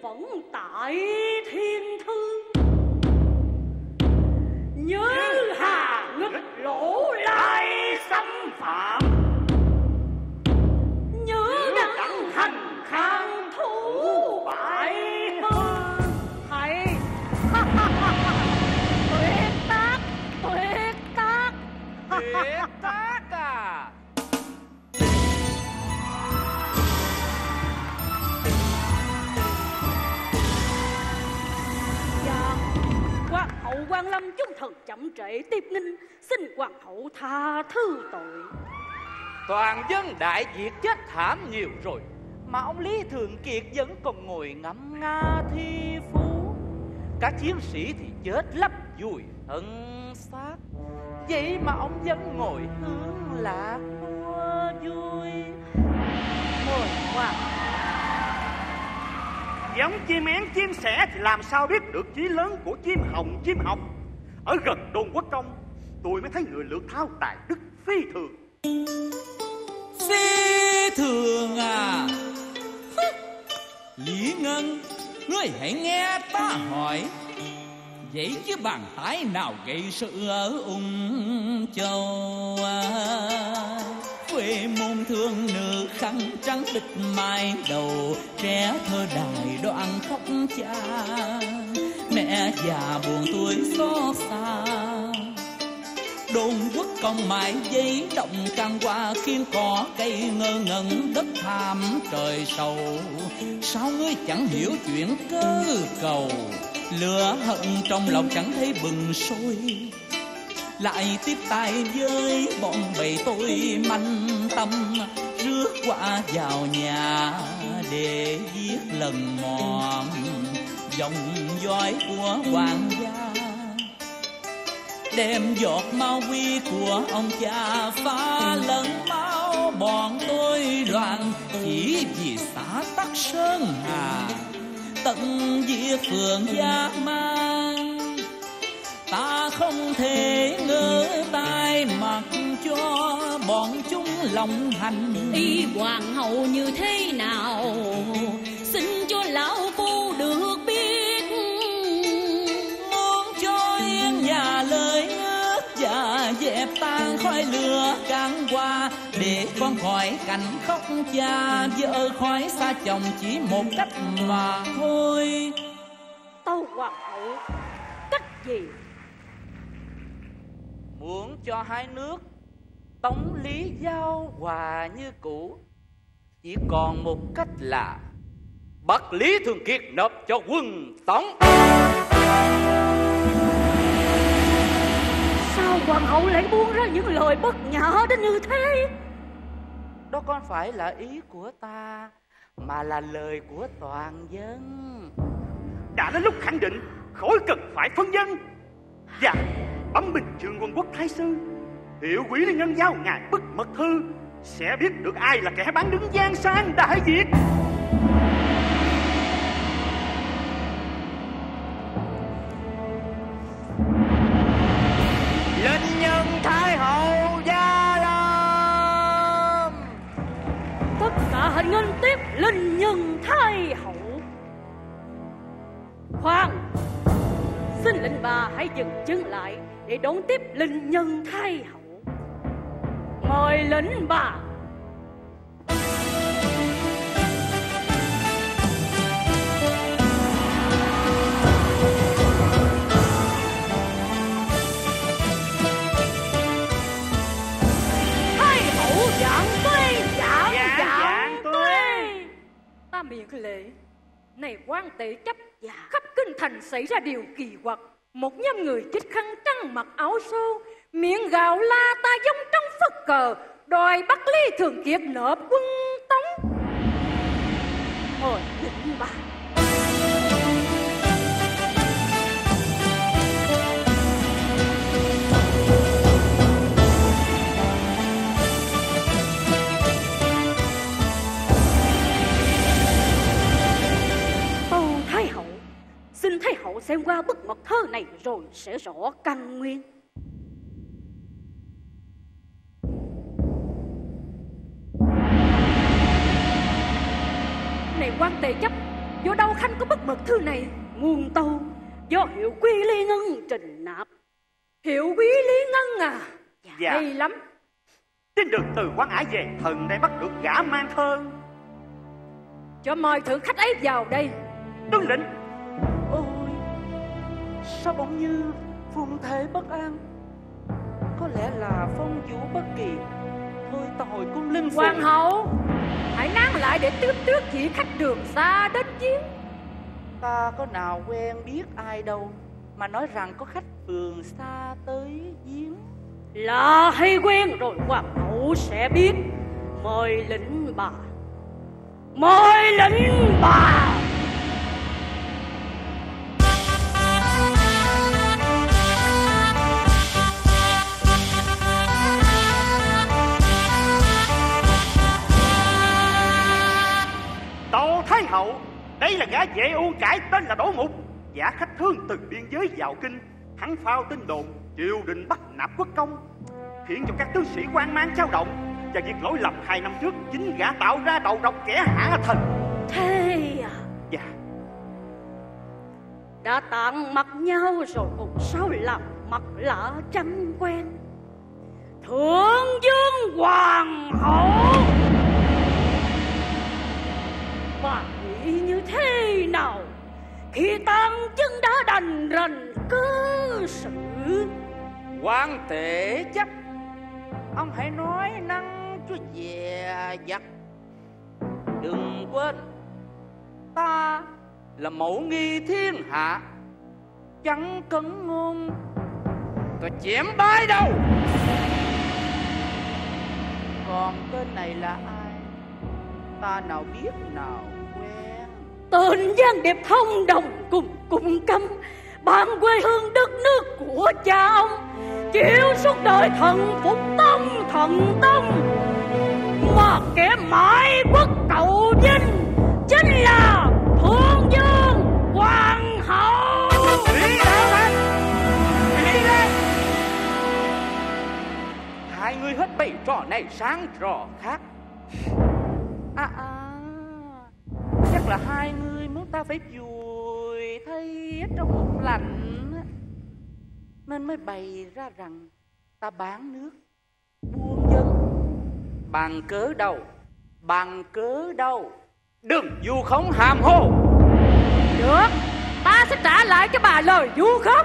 phận tại thiên thư. Nhớ hà nghịch lỗ lai xâm phạm, nhớ đặng hành khang thủ bại hơn. Thầy tuyệt tác, tuyệt tác, tuyệt tác à. Hoàng hậu Quan Lâm chúng thần chậm trễ tiếp nghinh, xin hoàng hậu tha thứ tội. Toàn dân Đại Việt chết thảm nhiều rồi, mà ông Lý Thường Kiệt vẫn còn ngồi ngắm nga thi phú. Các chiến sĩ thì chết lấp vùi thân xác, vậy mà ông vẫn ngồi hưởng lạc mua vui. Ngồi hoàng giống chim én chim sẻ thì làm sao biết được chí lớn của chim hồng chim học. Ở gần đồn Quốc Công, tôi mới thấy người lược thao tài đức phi thường. Phi thường à? Lý Ngân, ngươi hãy nghe ta hỏi, vậy chứ bàn tái nào gây sự ở Ung Châu quê môn thương nữ khăn trắng bịch mai đầu, trẻ thơ đài đoạn khóc cha, mẹ già buồn tuổi xót xa. Đồn Quốc Công mãi giấy động can qua, khiến cỏ cây ngơ ngẩn đất tham trời sầu. Sao ngươi chẳng hiểu chuyện cơ cầu, lửa hận trong lòng chẳng thấy bừng sôi. Lại tiếp tay với bọn bầy tôi manh tâm, rước qua vào nhà để giết lần mòn dòng dõi của hoàng gia. Đem giọt máu quy của ông cha pha lẫn máu bọn tôi loạn, chỉ vì xã Tắc Sơn Hà tận diệt Phượng Gia Mang. Ta không thể ngỡ tay mặc cho bọn chúng lòng hành. Y hoàng hậu như thế nào, xin cho lão phu được biết. Muốn cho yên nhà lời ước và dẹp tan khói lửa can qua, để con khỏi cảnh khóc cha, vợ khỏi xa chồng chỉ một cách mà thôi. Tâu hoàng hậu, cách gì? Muốn cho hai nước Tống Lý giao hòa như cũ, chỉ còn một cách là bắt Lý Thường Kiệt nộp cho quân Tống. Sao hoàng hậu lại buông ra những lời bất nhã đến như thế? Đó không phải là ý của ta, mà là lời của toàn dân. Đã đến lúc khẳng định, khỏi cần phải phân dân. Dạ, bấm bình chương Quân Quốc Thái Sư, hiệu quỷ liên nhân giao ngài bức mật thư, sẽ biết được ai là kẻ bán đứng giang sang Đại Việt. Linh nhân Thái hậu Gia Lâm. Tất cả hãy nghênh tiếp linh nhân Thái hậu. Khoan, xin lệnh bà hãy dừng chân lại để đón tiếp linh nhân Thái hậu. Mời lệnh bà. Thái hậu dạng tuế, dạng tuế. Ta miệng lệ. Này quan tể chấp, khắp kinh thành xảy ra điều kỳ quặc. Một nhóm người chích khăn trắng mặc áo sâu, miệng gào la ta giống trong phất cờ, đòi bắt Lý Thường Kiệt nộp quân Tống. Mời lệnh bà. Tâu Thái hậu, xin Thái hậu xem qua bức mật thơ này rồi sẽ rõ căn nguyên. Này quan tề chấp, Do đâu Khanh có bức mật thư này? Nguồn tâu do Hiệu Quý Lý Ngân trình nạp. Hiệu Quý Lý Ngân à? Dạ. Hay lắm. Trên đường từ Quán Ải về, thần đây bắt được gã mang thơ. Cho mời thượng khách ấy vào đây. Tuân lệnh. Ôi, sao bỗng như phương thế bất an? Có lẽ là phong vũ bất kỳ. Thôi ta hồi cung linh phụ. Hoàng hậu, hãy nán lại để tiếp trước chỉ khách đường xa đến giếng. Ta có nào quen biết ai đâu mà nói rằng có khách phường xa tới giếng. Là hay quen rồi hoàng hậu sẽ biết. Mời lệnh bà. Mời lệnh bà. Tâu Thái hậu, đây là gã vệ U Cải tên là Đỗ Mục, giả khách thương từ biên giới vào kinh. Hắn phao tin đồn triều đình bắt nạp quốc công, khiến cho các tướng sĩ hoang mang dao động. Và việc lỗi lầm 2 năm trước chính gã tạo ra đầu độc kẻ hạ thần. Thế à? Dạ. Đã tàn mặt nhau rồi còn sao làm mặt lạ chẳng quen. Thượng vương hoàng hậu, bà nghĩ như thế nào khi tan chân đã đành rành cơ sự? Quan tể chấp, ông hãy nói năng cho dè dặt. Đừng quên, ta là mẫu nghi thiên hạ, chẳng cấn ngôn có chém bái đâu. Còn tên này là ai? Ta nào biết nào quen. Tên gián điệp thông đồng cùng cung cấm, bạn quê hương đất nước của cha ông, chịu suốt đời thần phục tông thần tông, mà kẻ mãi quốc cầu vinh chính là Thượng vương hoàng hậu. Đi đâu anh? Đi ra! Hai người hết bày trò này sáng trò khác. Chắc là hai người muốn ta phải vùi thay trong một lạnh, nên mới bày ra rằng ta bán nước buôn dân. Bằng cớ đâu? Bằng cớ đâu? Đừng vu khống hàm hồ. Được, ta sẽ trả lại cho bà lời vu khống.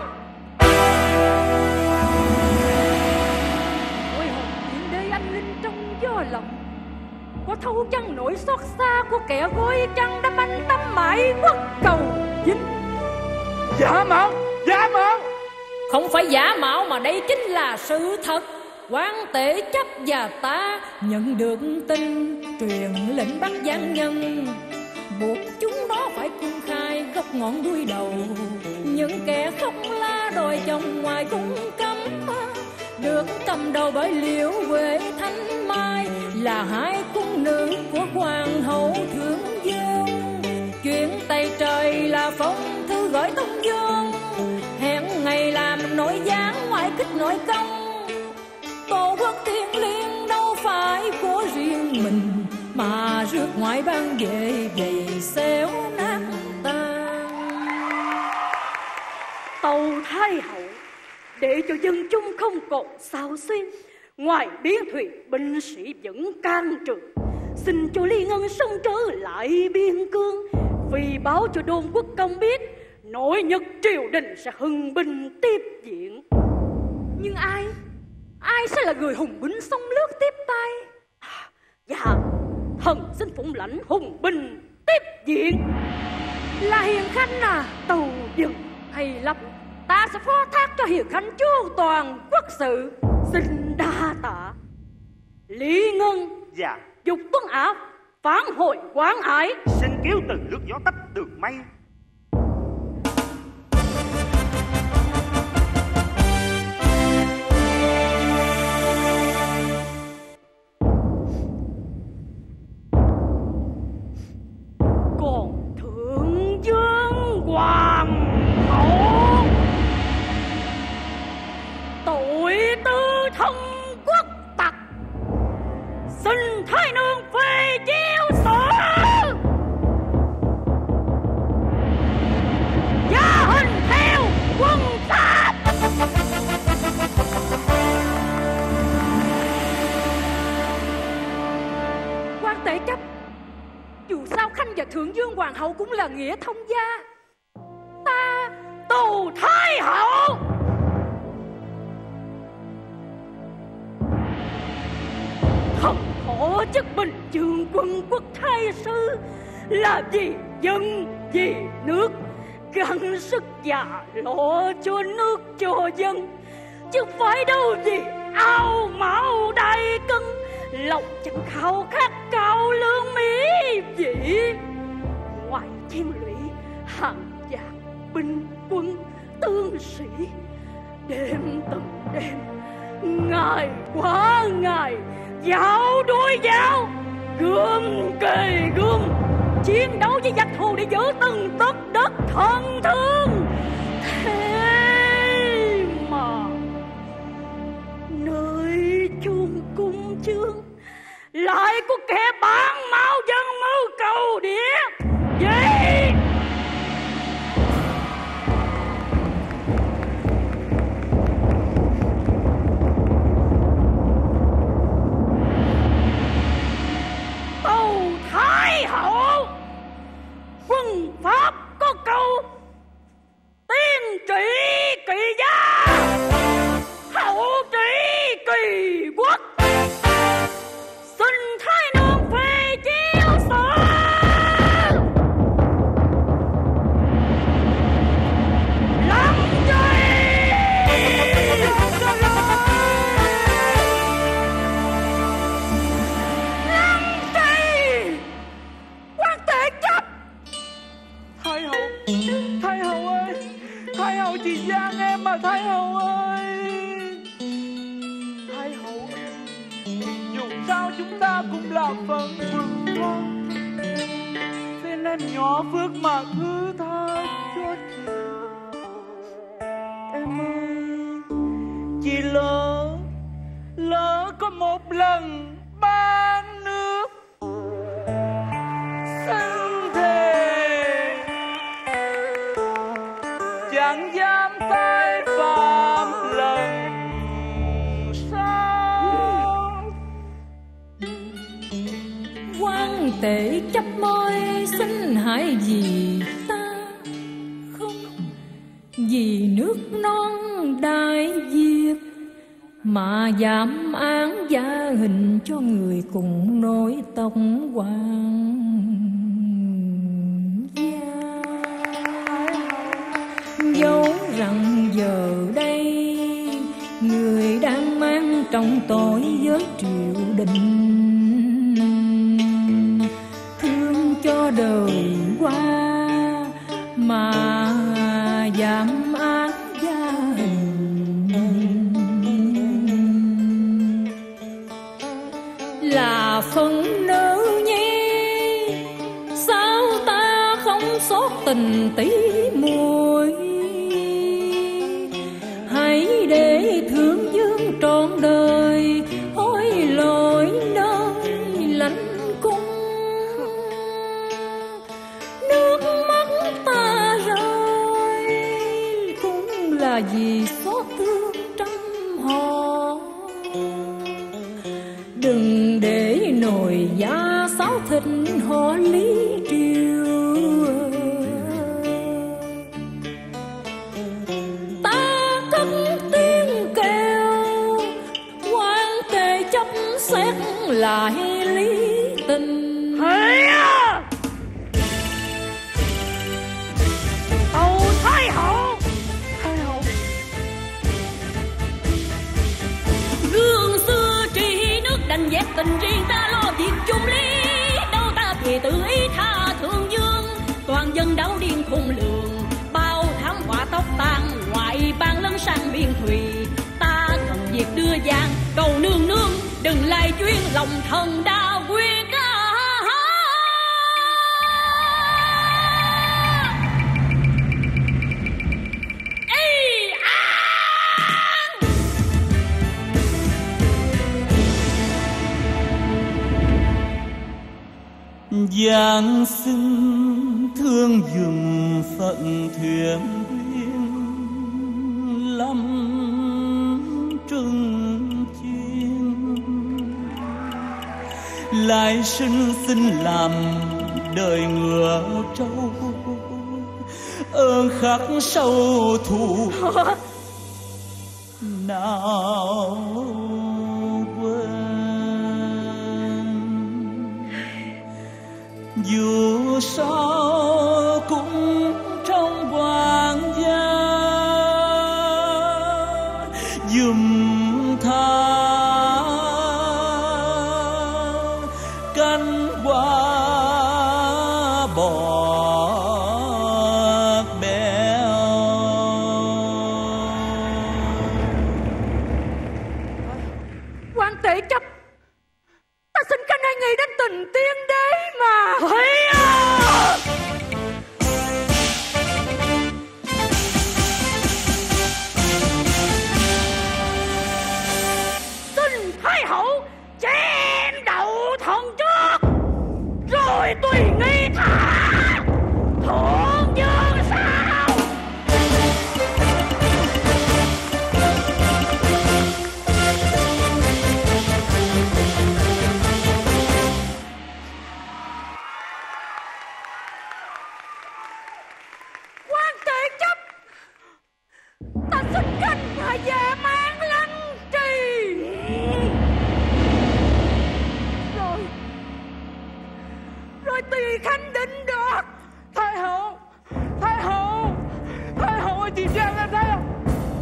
Ôi hồn điện đế anh linh trong gió lòng, có thấu chăng nỗi xót xa của kẻ gối trăng đã banh tâm mãi quốc cầu vinh? Giả mạo, giả mạo. Không phải giả mạo mà đây chính là sự thật. Quan tể chấp và ta nhận được tin, truyền lệnh bắt gian nhân, buộc chúng nó phải công khai gốc ngọn đuôi đầu. Những kẻ khóc la đòi chồng ngoài cung cấm, được cầm đầu bởi Liễu Huệ Thanh Mai, là hai cung nữ của hoàng hậu Thượng Dương. Chuyện tay trời là phong thư gửi Tông Dương, hẹn ngày làm nội gián ngoại kích nội công. Tổ quốc thiêng liêng đâu phải của riêng mình, mà rước ngoại bang về đầy xéo nát tan. Tâu Thái hậu, để cho dân chúng không còn sao xuyên, ngoài biến thuyền binh sĩ vẫn can trường, xin cho Lý Ngân sông trở lại biên cương, vì báo cho đôn quốc công biết nội nhật triều đình sẽ hưng binh tiếp viện. Nhưng ai sẽ là người hùng binh sông nước tiếp tay? Dạ, thần xin phụng lãnh hùng binh tiếp viện. Là Hiền Khanh à? Tâu dừng. Hay lắm, ta sẽ phó thác cho Hiền Khanh chu toàn quốc sự. Xin đa tạ. Lý Ngân. Dạ. Dục Tuấn Ả phản hồi Quán Ải. Xin kéo từ nước gió tách đường mây. Còn Thượng vương hoàng hậu, tội tư thông quốc tặc, xin thái nương phê chiếu xử. Khanh và Thượng Dương Hoàng hậu cũng là nghĩa thông gia. Ta tù Thái hậu. Thần hộ chức Bình Dương Quân Quốc Thái sư, là vì dân vì nước, gắng sức già lo cho nước cho dân, chứ phải đâu vì ao mão đại cân, lòng chẳng khao khát cao lương mỹ vị. Ngoài chiến lũy hàng vạn binh quân tướng sĩ, đêm từng đêm, ngày qua ngày, dạo đuổi dạo, gươm kề gươm, chiến đấu với giặc thù để giữ từng tấc đất thân thương. Thế mà nơi chốn cung chương lại có kẻ bán máu dân mưu cầu địa vậy. Tâu Thái hậu, quân pháp có câu tiên trị kỳ gia, hậu trị kỳ quốc. Xin Thái nương phê chiếu sở. Lâm truy. Quan tể chấp. Thái hậu ơi, Thái hậu chị Giang em mà Thái hậu ơi. Thái hậu, dù sao chúng ta cũng là phận vườn con, xin em nhỏ phước mà thứ tha cho chị. Em ơi, chị lỡ có một lần ban nước, xin thề chẳng dám tái phạm lần sau. Quan tể chấp môi xin hãy vì ta, không vì nước non Đại Việt mà giảm án gia hình cho người cùng nối tóc hoàng gia. Dẫu rằng giờ đây người đang mang trong tội với triều đình, thương cho đời qua mà giảm án gia hình, là phần nữ nhi sao ta không xót tình tỷ muội. Hãy để Thượng Dương trọn đời hối lỗi nơi lãnh cung. Nước mắt ta rơi cũng là vì xót thương trăm họ. Đừng để nồi da xáo thịt họ Lý Triều. Ta cất tiếng kêu quan tề chấp xét lại lý tình. Hãy tâu Thái hậu. Gương xưa trị nước đành dẹp tình riêng, ta lo việc chung lý. Đâu ta thì tự ý tha Thượng Dương, toàn dân đảo điên khùng lường. Bao thảm họa tóc tan ngoại bang lấn sang biên thùy. Ta cần việc đưa vàng cầu nương nương, đừng lại chuyên lòng thần đa quyết. Giáng sinh thương dùng phận thuyền quyên lâm trừng chiên, lại sinh xin làm đời ngựa trâu, ơn khắc sâu thù nào quên. Dù sao cũng trong hoàng gia, dùm tha cánh hoa bọt béo. Quan Tể Chấp, ta xin khanh hãy nghĩ đến tình tiên đế mà. Thấy à! Xin Thái hậu chém đầu thần trước, rồi tùy nghi thả thượng dương sao. Quan Tể Chấp, ta xin khanh hãy về mang lăng trì. Rồi tùy khanh định đoạt. Thái hậu, Thái hậu, Thái hậu ơi, chị Trang em thấy không?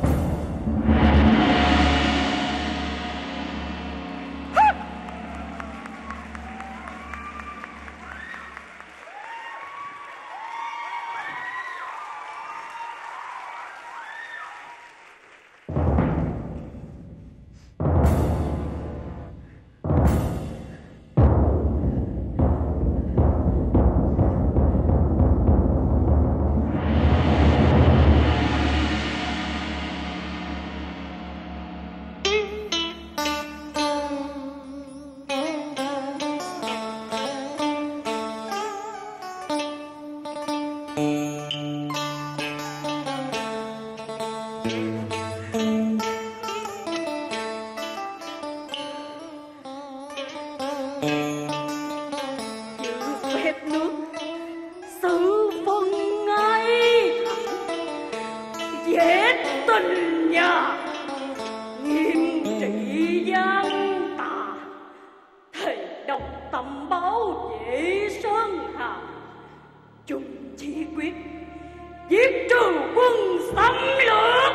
Phép nước sự phân ngay dễ tình nhà, nghiêm trị gian tà, thề độc tâm báo vệ sơn hà, chung chí quyết giết trừ quân xâm lược.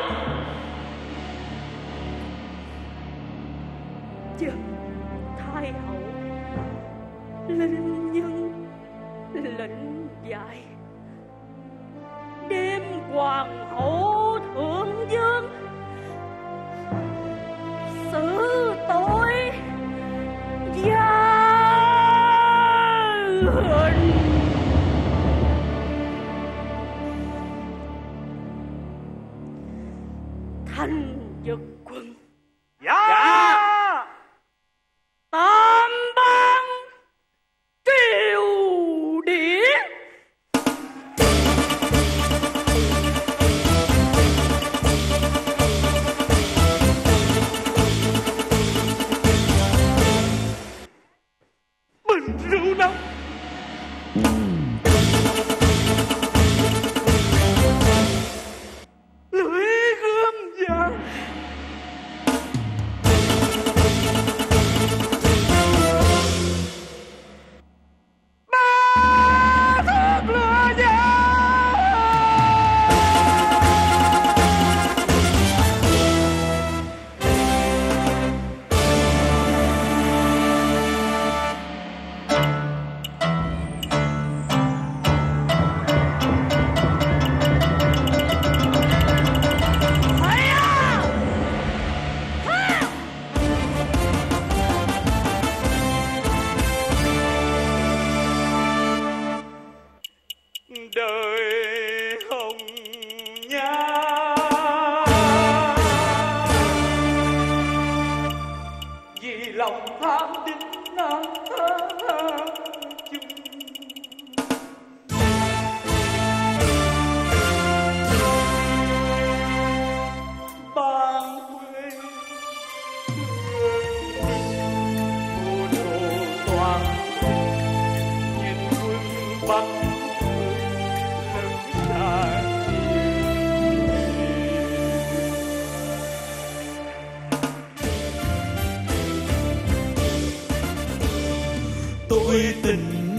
Chứ Thái hậu linh nhân lệnh dạy, đêm hoàng hậu thượng dương xử tội gia hình. Thanh Dực Quân, Dạ. tam ban triều điển. Bình rượu nóng, lưỡi gươm vàng, ba thước lửa dao. Đời hồng nhan, vì lòng tham đinh nan chung. Ban quê hương đồ toàn nhìn quân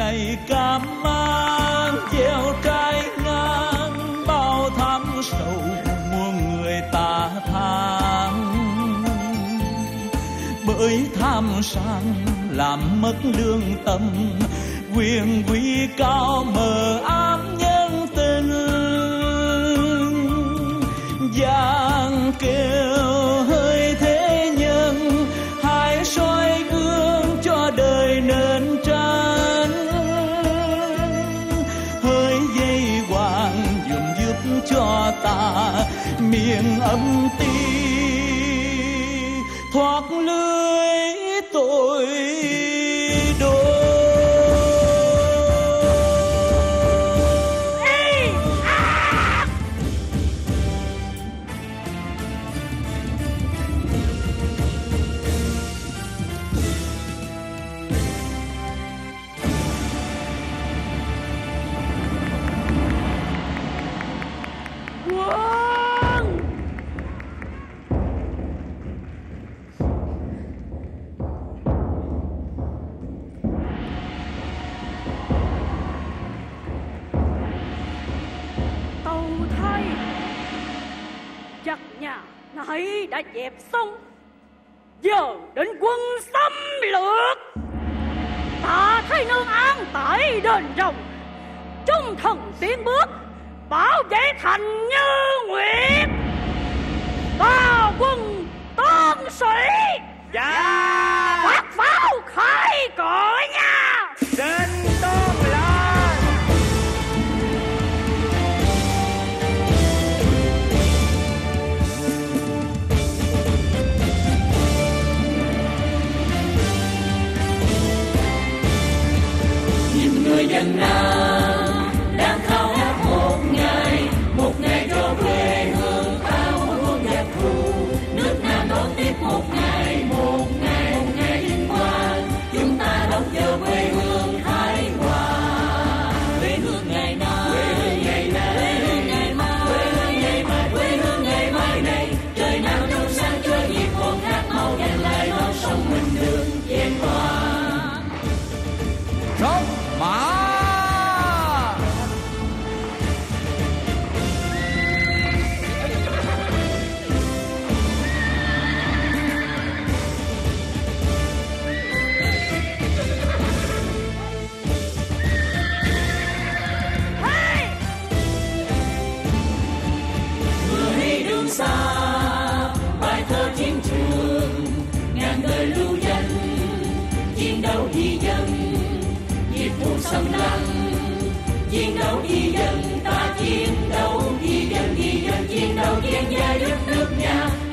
ngày cam mang gieo trái ngang bao tháng sầu muôn người ta than. Bởi tham sang làm mất lương tâm, quyền quý cao mờ ám nhân tình. Giang kêu hơi thế nhân, hãy soi gương cho đời nên tranh. Hơi dây hoàng dùm giúp cho ta miền âm ti thoát lưới tội đồ. Giặc nhà nãy đã dẹp xong, giờ đến quân xâm lược. Ta thấy nương an tại đền rồng, trung thần tiến bước bảo vệ thành Như Nguyệt. Ta quân tôn sĩ, Dạ. phát pháo khai cõi nha. Đến tôn lên. Người dân Nam đang khao khát một ngày cho quê hương áo quân giặc thù. Nước Nam đón tiếp một ngày vinh quang. Chúng ta đón chờ quê hương Thái Hòa. Quê hương ngày nay, quê hương ngày mai, quê hương ngày mai này. Trời nào trong xanh cho nhiệt hồn khát mau giành lại non sông mình đường chen qua. Sông Mã. Người đường xa bài thơ chiến trường, ngàn đời lưu danh chiến đấu vì dân. Diệt thù xâm lăng chiến đấu vì dân, ta chiến đấu vì dân, chiến đấu giành giai đất nước nhà.